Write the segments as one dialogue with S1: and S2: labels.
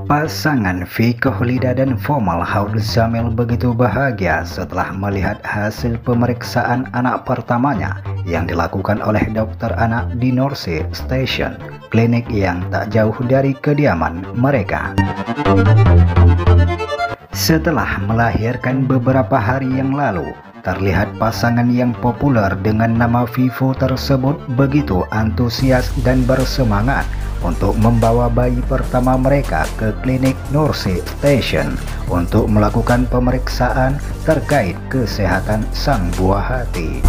S1: Pasangan Vico Hulida dan Fomal Haud Zamil begitu bahagia setelah melihat hasil pemeriksaan anak pertamanya yang dilakukan oleh dokter anak di North Station, klinik yang tak jauh dari kediaman mereka. Setelah melahirkan beberapa hari yang lalu, terlihat pasangan yang populer dengan nama Vivo tersebut begitu antusias dan bersemangat untuk membawa bayi pertama mereka ke klinik North Station untuk melakukan pemeriksaan terkait kesehatan sang buah hati.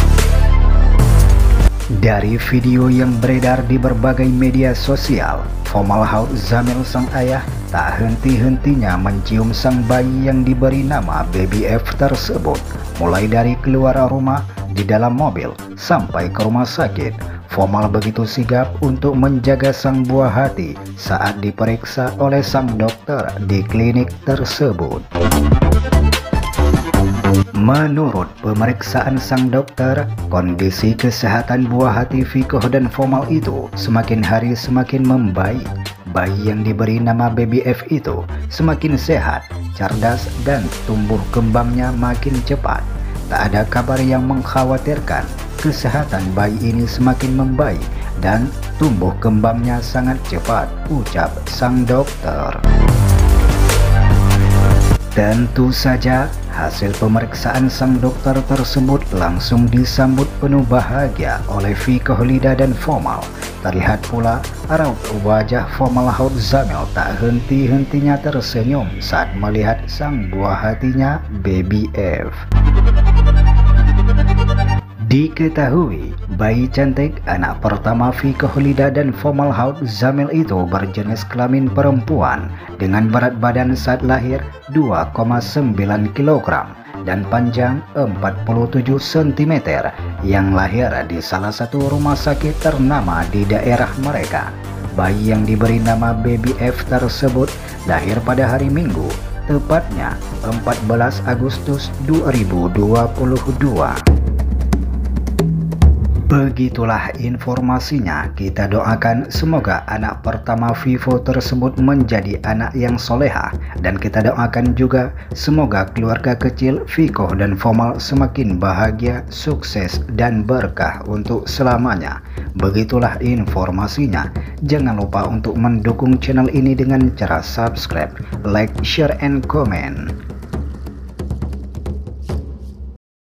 S1: Dari video yang beredar di berbagai media sosial, Fomal Haud Zamil sang ayah tak henti-hentinya mencium sang bayi yang diberi nama Baby F tersebut. Mulai dari keluar rumah, di dalam mobil, sampai ke rumah sakit, Fomal begitu sigap untuk menjaga sang buah hati saat diperiksa oleh sang dokter di klinik tersebut. Menurut pemeriksaan sang dokter, kondisi kesehatan buah hati Vico dan Fomal itu semakin hari semakin membaik. Bayi yang diberi nama Baby F itu semakin sehat, cerdas, dan tumbuh kembangnya makin cepat. Tak ada kabar yang mengkhawatirkan. Kesehatan bayi ini semakin membaik dan tumbuh kembangnya sangat cepat, ucap sang dokter. Tentu saja, hasil pemeriksaan sang dokter tersebut langsung disambut penuh bahagia oleh Vico Hulida dan Fomal. Terlihat pula raut wajah Fomal Haud Zamil tak henti-hentinya tersenyum saat melihat sang buah hatinya Baby F. Diketahui, bayi cantik anak pertama Vico Hulida dan Fomal Haud Zamil itu berjenis kelamin perempuan dengan berat badan saat lahir 2,9 kg dan panjang 47 cm yang lahir di salah satu rumah sakit ternama di daerah mereka. Bayi yang diberi nama Baby F tersebut lahir pada hari Minggu, tepatnya 14 Agustus 2022. Begitulah informasinya. Kita doakan semoga anak pertama Vivo tersebut menjadi anak yang soleha, dan kita doakan juga semoga keluarga kecil Vico dan Fomal semakin bahagia, sukses, dan berkah untuk selamanya. Begitulah informasinya. Jangan lupa untuk mendukung channel ini dengan cara subscribe, like, share, and comment.